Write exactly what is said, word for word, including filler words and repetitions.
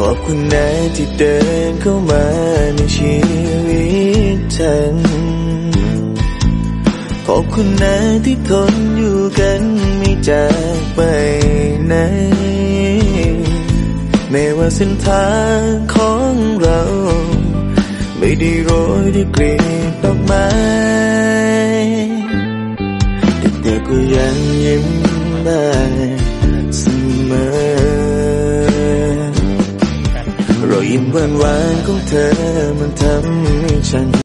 อบคุณนะที่เดินเข้ามาในชีวิตฉันขอบคุณนะที่ทนอยู่กันไม่จากไปไหนแม้ว่าเส้นทางของเราไม่ได้โรยด้วยกลีบดอกไม้แต่เธอก็ยังยิ้มได้เสมอรอยยิ้มหวานๆของเธอมันทำให้ฉัน